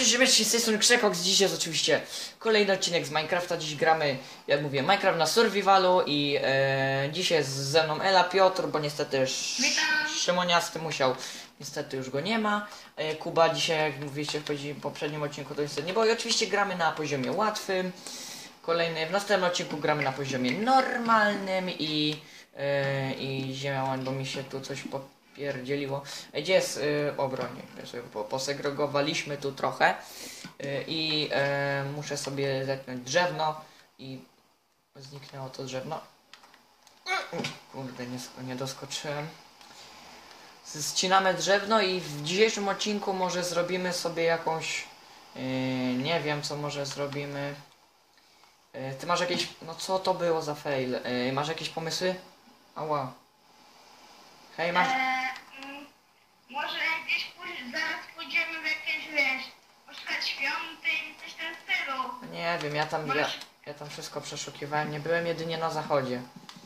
Cześć, ziemeczki, z tej strony Krzekox. Dziś jest oczywiście kolejny odcinek z Minecrafta. Dziś gramy, jak mówię, Minecraft na survivalu i dzisiaj jest ze mną Ela, Piotr, bo niestety Szymoniasty musiał, niestety już go nie ma. Kuba dzisiaj, jak mówiliście w poprzednim odcinku, to niestety nie było. I oczywiście gramy na poziomie łatwym. W następnym odcinku gramy na poziomie normalnym i ziemia, bo mi się tu coś pierdzieliło. Gdzie jest obroń? Posegregowaliśmy tu trochę i muszę sobie zetnąć drewno i zniknęło to drewno. Kurde, nie doskoczyłem. Ścinamy drewno i w dzisiejszym odcinku może zrobimy sobie jakąś nie wiem co może zrobimy. Ty masz jakieś... No co to było za fail? Masz jakieś pomysły? Ała. Hej, masz... Może gdzieś zaraz pójdziemy w jakieś, wiesz, poszukać świątyń, coś w tym stylu. Nie wiem, ja tam wszystko przeszukiwałem, nie byłem jedynie na zachodzie.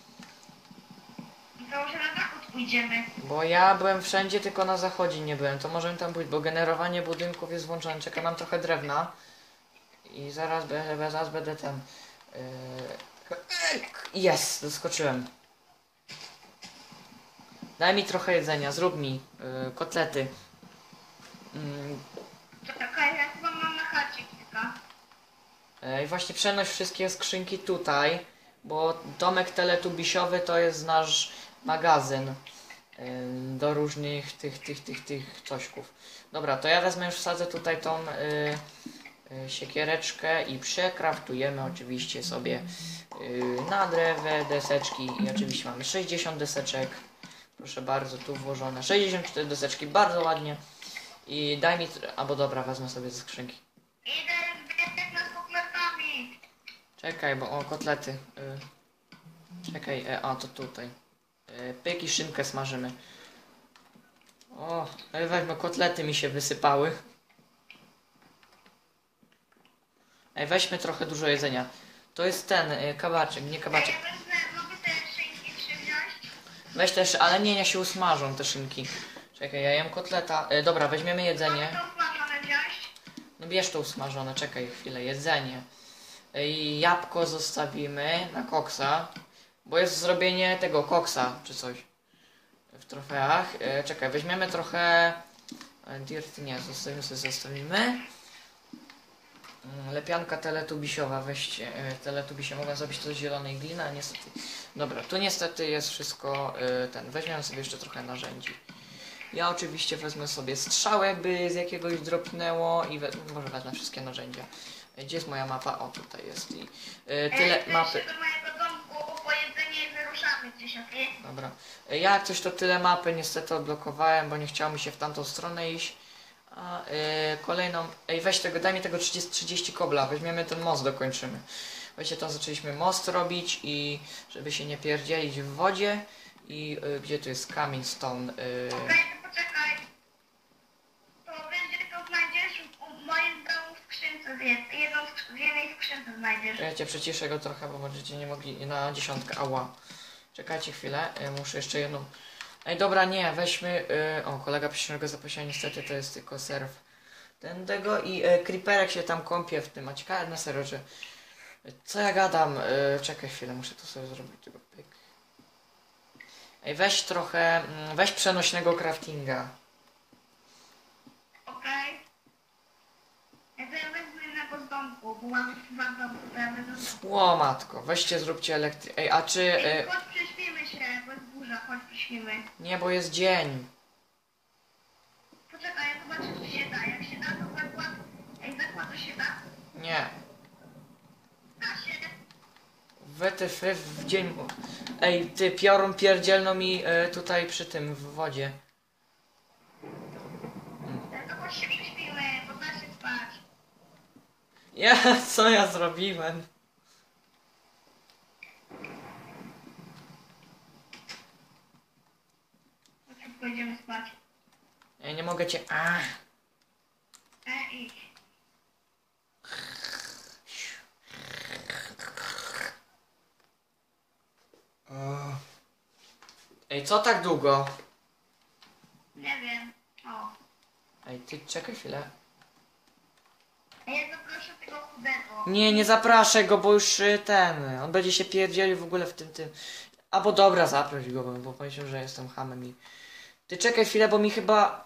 To może na zachód pójdziemy. Bo ja byłem wszędzie, tylko na zachodzie nie byłem, to możemy tam pójść, bo generowanie budynków jest włączone. Czeka nam trochę drewna. I zaraz będę ten... Jest, doskoczyłem. Daj mi trochę jedzenia, zrób mi kotlety. Czekaj, ja chyba mam na chacie kilka. I właśnie przenoś wszystkie skrzynki tutaj, bo domek teletubisiowy to jest nasz magazyn do różnych tych cośków. Dobra, to ja wezmę już wsadzę tutaj tą siekiereczkę i przekraftujemy oczywiście sobie na drewę deseczki i oczywiście mamy 60 deseczek. Proszę bardzo, tu włożone 64 deseczki, bardzo ładnie. I daj mi... Albo dobra, wezmę sobie ze skrzynki. Idę zbierać z kotletami. Czekaj, bo o, kotlety. Czekaj, a to tutaj. Pyk i szynkę smażymy. O, weźmy, kotlety mi się wysypały. Weźmy trochę dużo jedzenia. To jest ten, kabaczek, nie kabaczek. Ja wezmę, mogę te szynki wziąć? Weź też, ale nie się usmażą te szynki. Czekaj, ja jem kotleta. Dobra, weźmiemy jedzenie. Mogę to usmażone wziąć? No bierz to usmażone, czekaj chwilę, jedzenie. I jabłko zostawimy na koksa. Bo jest zrobienie tego koksa, czy coś. W trofeach. Czekaj, weźmiemy trochę... Dirt nie, zostawimy. Lepianka teletubisiowa, weźcie. Teletubisie mogę zrobić to z zielonej gliny, ale niestety... Dobra, tu niestety jest wszystko weźmiemy sobie jeszcze trochę narzędzi. Ja oczywiście wezmę sobie strzałę, jakby z jakiegoś dropnęło i może wezmę wszystkie narzędzia. Gdzie jest moja mapa? O, tutaj jest i tyle mapy. Do mojego domku po jedzenie i wyruszamy gdzieś, okej? Dobra. Ja jak coś to tyle mapy niestety odblokowałem, bo nie chciało mi się w tamtą stronę iść. A kolejną... weź tego, daj mi tego 30 kobla, weźmiemy ten most, dokończymy. Właśnie to zaczęliśmy most robić i żeby się nie pierdzielić w wodzie. I gdzie tu jest kamień, stone? Okej, to poczekaj. To będzie to znajdziesz w moim domu w skrzynce. W jednej skrzynce znajdziesz. Ja cię przyciszę go trochę, bo będziecie nie mogli na 10. Ała. Czekajcie chwilę, muszę jeszcze jedną. Dobra, nie, weźmy... o, kolega przyszłego zaprosiła, niestety to jest tylko serw tego i creeperek się tam kąpie w tym. A ciekawe na serio, że... Co ja gadam? Czekaj chwilę, muszę to sobie zrobić. Tego pyk. Weź trochę... weź przenośnego craftinga. Okej. Ja sobie wezmę innego z domku, bo mam dwa domku, to ja wezmę. Ło matko, weźcie zróbcie a czy... Chodź prześpimy się, bo jest burza, chodź prześpimy. nie, bo jest dzień. Poczekaj, ja zobaczę czy się da. Jak się da to zakład. Zakład to się da? Nie. Da się. WTF w dzień... ty, piorun pierdzielno mi tutaj przy tym, w wodzie. To chodź się prześpimy, bo da się spać. Co ja zrobiłem? Chodź, pójdziemy spać. Ja nie mogę cię... Idź. Co tak długo? Nie wiem. O. Ty czekaj chwilę. Ja zaproszę tego chudego. Nie, nie zapraszaj go, bo już on będzie się pierdzielił w ogóle w tym. Albo dobra, zaproś go, bo powiedział, że jestem hamem i... Ty czekaj chwilę, bo mi chyba...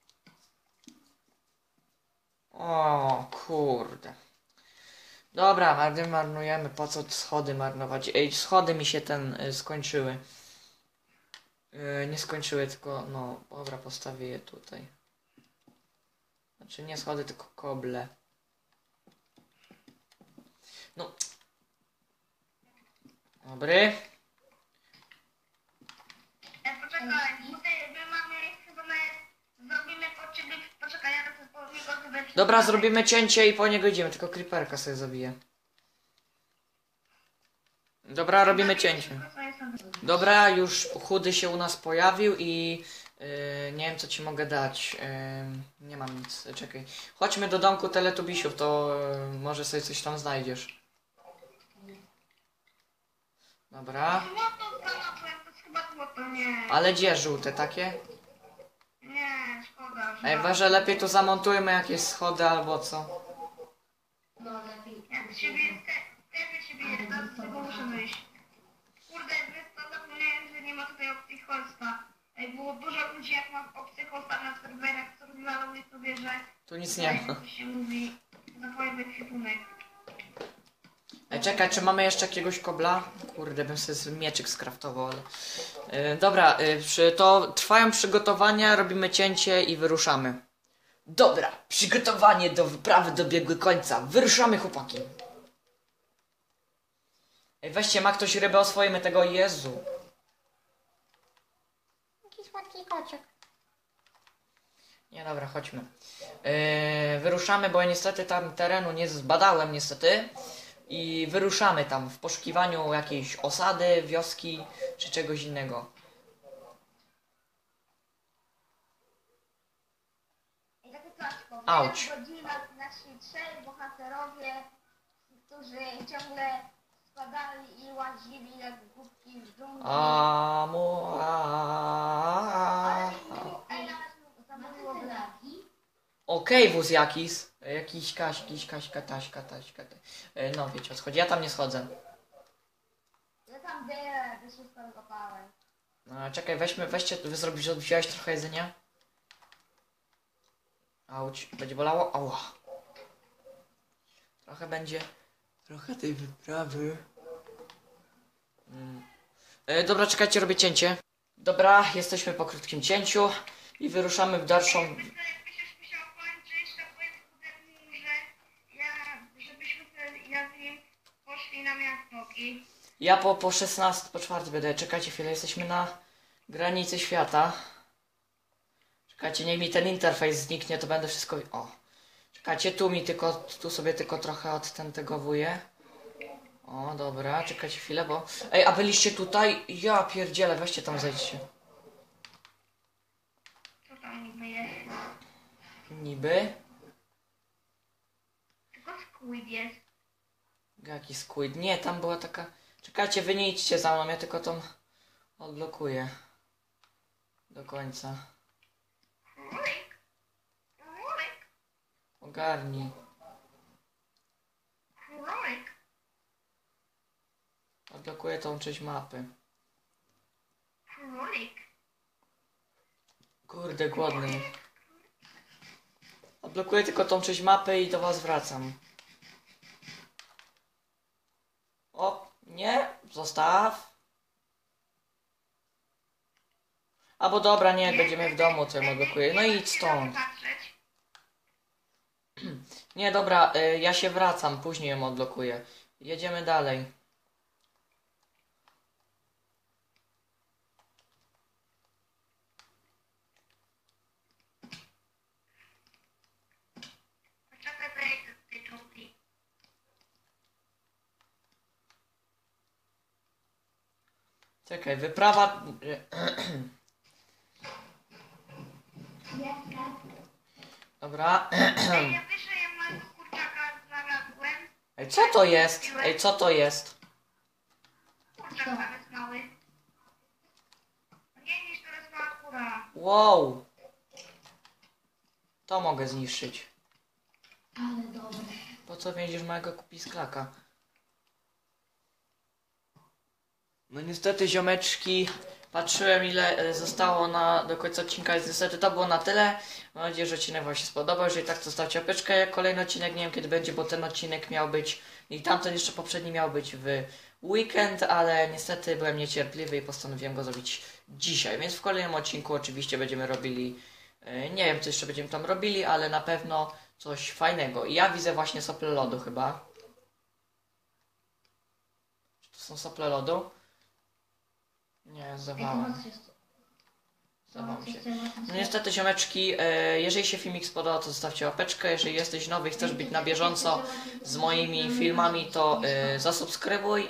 O, kurde. Dobra, marnujemy, po co schody marnować? Ej, schody mi się skończyły. Nie skończyły, tylko, no, dobra, postawię je tutaj. Znaczy nie schody, tylko koble. No. Dobry. Poczekaj, my mamy chyba zrobimy po ciebie, poczekaj, ja to po niego sobie... Dobra, zrobimy cięcie i po niego idziemy, tylko creeperka sobie zabiję. Dobra, robimy cięcie. Dobra, już chudy się u nas pojawił i nie wiem co ci mogę dać. Nie mam nic, czekaj. Chodźmy do domku Teletubisiów, to może sobie coś tam znajdziesz. Dobra. Złoto znalazłem, to chyba złoto, nie. Ale gdzie żółte takie? Nie, szkoda. Ej, może lepiej tu zamontujmy jakieś schody albo co? Jak się bije, też się bije, teraz z tego muszę wyjść. Kurde, wiesz co, zapomniałem, że nie ma tutaj opcji hosta. Ej, było dużo ludzi, jak ma opcję hosta na serwerach, co rozmawiało mi sobie, że... Tu nic nie ma. Jak się mówi, zapowiedz ekwipunek. Ej, czekaj, czy mamy jeszcze jakiegoś kobla? Kurde, bym sobie mieczyk skraftował, ale... dobra, to trwają przygotowania, robimy cięcie i wyruszamy. Dobra, przygotowanie do wyprawy dobiegły końca. Wyruszamy, chłopaki. Ej, weźcie, ma ktoś rybę, oswoimy tego, Jezu. Jaki słodki kociak. Nie, dobra, chodźmy. Wyruszamy, bo ja niestety tam terenu nie zbadałem, niestety. I wyruszamy tam w poszukiwaniu jakiejś osady, wioski, czy czegoś innego. I takie klatko. Auć. Godzina nasi trzej bohaterowie, którzy ciągle spadali i łazili jak głupki w dżungli. Okej, wóz jakiś. Jakiś Kaśka, Taśka. No wiecie o co chodzi, ja tam nie schodzę. Ja tam wiele, to wszystko wykopałem. No, czekaj, weźcie, wziąłeś trochę jedzenia? Auć, będzie bolało? Ała. Trochę tej wyprawy. Dobra, czekajcie, robię cięcie. Dobra, jesteśmy po krótkim cięciu i wyruszamy w dalszą... Jakbyś musiał kończyć, to powiedz chudemu, że żebyśmy ja z nim poszli na miasto i... Ja po 16, po 4 będę. Czekajcie chwilę, jesteśmy na granicy świata. Czekajcie, niech mi ten interfejs zniknie, to będę wszystko... O. Czekajcie, tu sobie tylko trochę odtentegowuję. O, dobra, czekajcie chwilę, bo... Ej, a byliście tutaj? Ja pierdzielę, weźcie tam, zejdźcie. Co tam niby jest? Niby? Tylko squid jest. Jaki squid? Nie, tam była taka... Czekajcie, wy nie idźcie za mną, ja tylko tą odblokuję. Do końca. Królik. Królik. Ogarnij. Królik. Odblokuję tą część mapy. Królik. Kurde, głodny. Odblokuję tylko tą część mapy i do was wracam. O, nie, zostaw. Albo dobra, nie, jak będziemy w domu, to ją odblokuję. No i idź stąd. Nie, dobra, ja się wracam, później ją odblokuję. Jedziemy dalej. Poczekaj, to jest z tej dżungli. Czekaj, wyprawa... Dobra. Ej, ja wiesz, że ja małego kurczaka znalazłem. Ej, co to jest? Ej, co to jest? Kurczak tam jest mały. Nie niż to jest mała kura. Wow. To mogę zniszczyć. Ale dobre. Po co więzisz małego kupisklaka? No niestety ziomeczki, patrzyłem ile zostało do końca odcinka, więc niestety to było na tyle. Mam nadzieję, że odcinek wam się spodobał. Jeżeli tak, to zostawcie łapeczkę. Kolejny odcinek nie wiem kiedy będzie, bo ten odcinek miał być i tamten jeszcze poprzedni miał być w weekend, ale niestety byłem niecierpliwy i postanowiłem go zrobić dzisiaj. Więc w kolejnym odcinku oczywiście będziemy robili, nie wiem co jeszcze będziemy tam robili, ale na pewno coś fajnego. I ja widzę właśnie sople lodu chyba. Czy to są sople lodu? Nie, zdawałem. Zdawało mi się. No niestety ziomeczki, jeżeli się filmik spodobał, to zostawcie łapeczkę. Jeżeli jesteś nowy i chcesz być na bieżąco z moimi filmami, to zasubskrybuj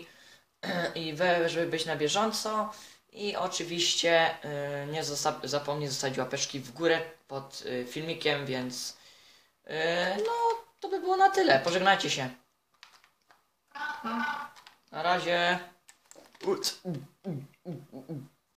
żeby być na bieżąco. I oczywiście nie zapomnij zostawić łapeczki w górę pod filmikiem, więc no to by było na tyle. Pożegnajcie się. Na razie.